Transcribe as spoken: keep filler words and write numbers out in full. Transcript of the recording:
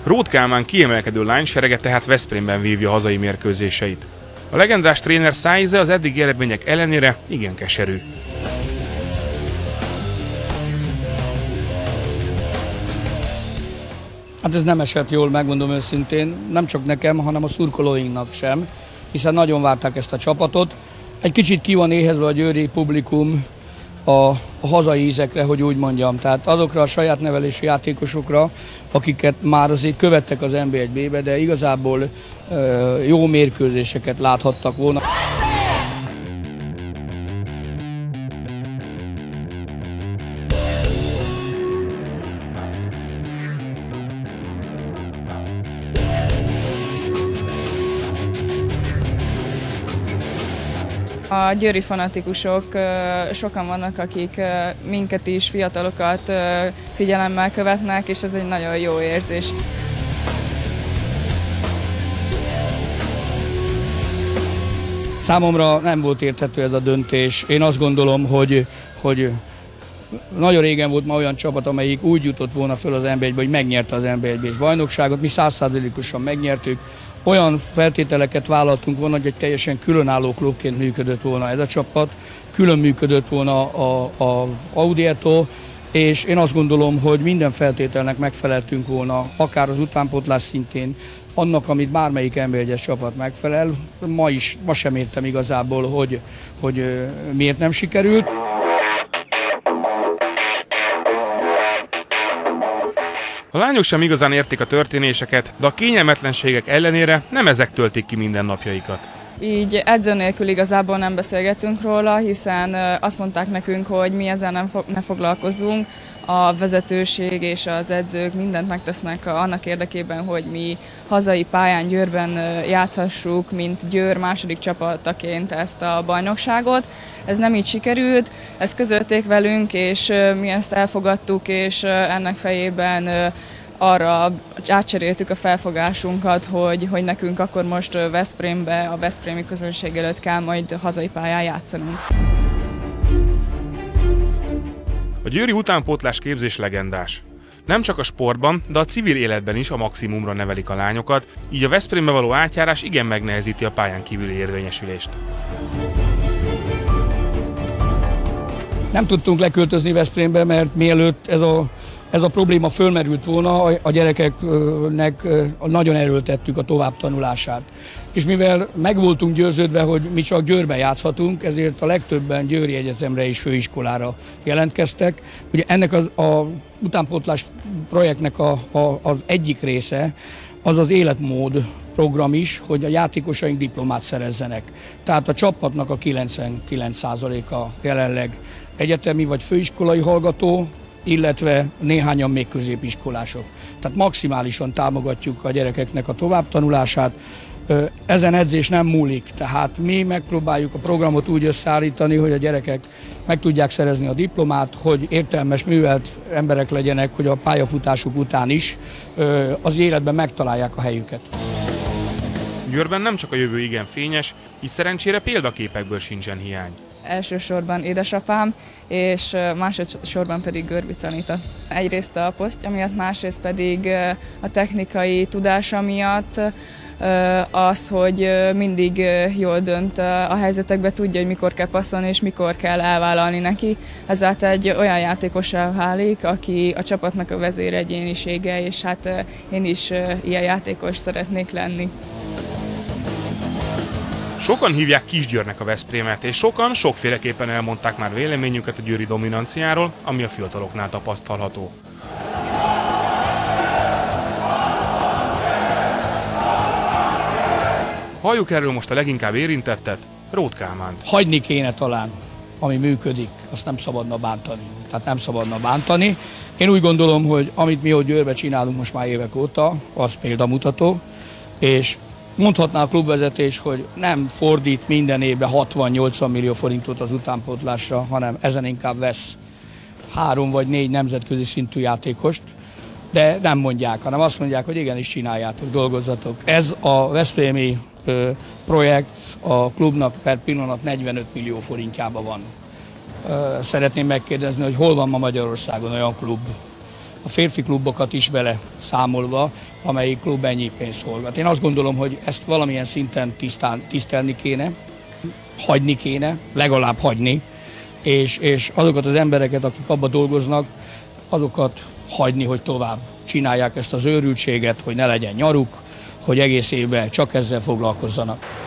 Róth Kálmán kiemelkedő lányserege tehát Veszprémben vívja hazai mérkőzéseit. A legendás tréner szájíze az eddigi eredmények ellenére igen keserű. Hát ez nem esett jól, megmondom őszintén, nem csak nekem, hanem a szurkolóinknak sem, hiszen nagyon várták ezt a csapatot. Egy kicsit ki van éhezve a győri publikum a, a hazai ízekre, hogy úgy mondjam, tehát azokra a saját nevelésű játékosokra, akiket már azért követtek az en bé egy bé-be, de igazából e, jó mérkőzéseket láthattak volna. A győri fanatikusok, sokan vannak, akik minket is, fiatalokat figyelemmel követnek, és ez egy nagyon jó érzés. Számomra nem volt érthető ez a döntés. Én azt gondolom, hogy, hogy nagyon régen volt ma olyan csapat, amelyik úgy jutott volna föl az en bé egybe, hogy megnyerte az en bé egy bé-s bajnokságot. Mi száz százalékosan megnyertük. Olyan feltételeket vállaltunk volna, hogy egy teljesen különálló klubként működött volna ez a csapat, külön működött volna a, a Audieto, és én azt gondolom, hogy minden feltételnek megfeleltünk volna, akár az utánpótlás szintén, annak, amit bármelyik en bé egyes csapat megfelel. Ma is, ma sem értem igazából, hogy, hogy miért nem sikerült. A lányok sem igazán értik a történéseket, de a kényelmetlenségek ellenére nem ezek töltik ki mindennapjaikat. Így edző nélkül igazából nem beszélgetünk róla, hiszen azt mondták nekünk, hogy mi ezzel nem fog, ne foglalkozunk. A vezetőség és az edzők mindent megtesznek annak érdekében, hogy mi hazai pályán Győrben játszhassuk, mint Győr második csapataként ezt a bajnokságot. Ez nem így sikerült, ezt közölték velünk, és mi ezt elfogadtuk, és ennek fejében arra átcseréltük a felfogásunkat, hogy, hogy nekünk akkor most Veszprémbe, a veszprémi közönség előtt kell majd hazai pályán játszanunk. A győri utánpótlás képzés legendás. Nem csak a sportban, de a civil életben is a maximumra nevelik a lányokat, így a Veszprémbe való átjárás igen megnehezíti a pályán kívüli érvényesülést. Nem tudtunk leköltözni Veszprémbe, mert mielőtt ez a Ez a probléma fölmerült volna, a gyerekeknek nagyon erőltettük a továbbtanulását. És mivel meg voltunk győződve, hogy mi csak Győrben játszhatunk, ezért a legtöbben Győri Egyetemre és főiskolára jelentkeztek. Ugye ennek az a utánpótlás projektnek a, a, az egyik része az az életmód program is, hogy a játékosaink diplomát szerezzenek. Tehát a csapatnak a kilencvenkilenc százaléka jelenleg egyetemi vagy főiskolai hallgató, illetve néhányan még középiskolások. Tehát maximálisan támogatjuk a gyerekeknek a továbbtanulását. Ezen edzés nem múlik, tehát mi megpróbáljuk a programot úgy összeállítani, hogy a gyerekek meg tudják szerezni a diplomát, hogy értelmes, művelt emberek legyenek, hogy a pályafutásuk után is az életben megtalálják a helyüket. Győrben nem csak a jövő igen fényes, így szerencsére példaképekből sincsen hiány. Elsősorban édesapám, és másodszorban pedig Görbic Anita. Egyrészt a posztja miatt, másrészt pedig a technikai tudása miatt, az, hogy mindig jól dönt a helyzetekbe, tudja, hogy mikor kell passzolni és mikor kell elvállalni neki. Ezáltal egy olyan játékossá válik, aki a csapatnak a vezéregyénisége, és hát én is ilyen játékos szeretnék lenni. Sokan hívják Kisgyőrnek a Veszprémet, és sokan sokféleképpen elmondták már véleményüket a győri dominanciáról, ami a fiataloknál tapasztalható. Halljuk erről most a leginkább érintettet, Róth Kálmánt. Hagyni kéne talán, ami működik, azt nem szabadna bántani. Tehát nem szabadna bántani. Én úgy gondolom, hogy amit mi ott Győrbe csinálunk most már évek óta, az példamutató, és mondhatná a klubvezetés, hogy nem fordít minden évben hatvan-nyolcvan millió forintot az utánpótlásra, hanem ezen inkább vesz három vagy négy nemzetközi szintű játékost, de nem mondják, hanem azt mondják, hogy igenis csináljátok, dolgozzatok. Ez a veszprémi ö, projekt a klubnak per pillanat negyvenöt millió forintjában van. Ö, szeretném megkérdezni, hogy hol van ma Magyarországon olyan klub, a férfi klubokat is bele számolva, amelyik klub ennyi pénzt forgat. Én azt gondolom, hogy ezt valamilyen szinten tisztán, tisztelni kéne, hagyni kéne, legalább hagyni, és, és azokat az embereket, akik abba dolgoznak, azokat hagyni, hogy tovább csinálják ezt az őrültséget, hogy ne legyen nyaruk, hogy egész évben csak ezzel foglalkozzanak.